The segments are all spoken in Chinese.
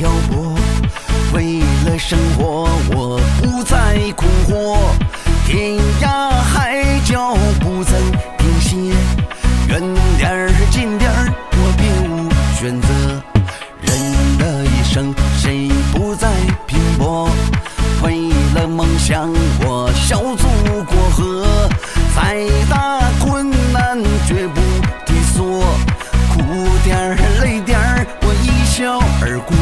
漂泊，为了生活我不再困惑，天涯海角不曾停歇，远点儿近点儿我别无选择。人的一生谁不再拼搏，为了梦想我小卒过河，再大困难绝不退缩，苦点儿累点儿我一笑而过。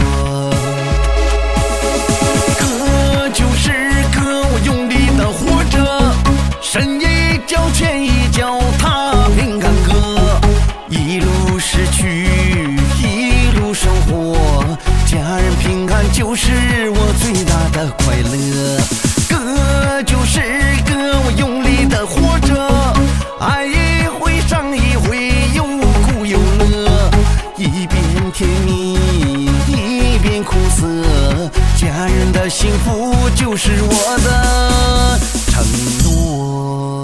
歌就是歌，我用力的活着，深一脚浅一脚踏平坎坷，一路失去一路收获，家人平安就是我最大的快乐。歌就是歌，我用力的活着，爱一回伤一回，有苦有乐，一边甜蜜一边苦涩，家人的幸福就是我的承诺。